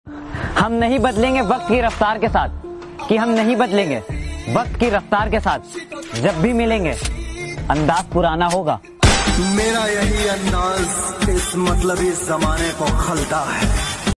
हम नहीं बदलेंगे वक्त की रफ्तार के साथ, कि हम नहीं बदलेंगे वक्त की रफ्तार के साथ। जब भी मिलेंगे अंदाज पुराना होगा। मेरा यही अंदाज इस मतलबी जमाने को खलता है।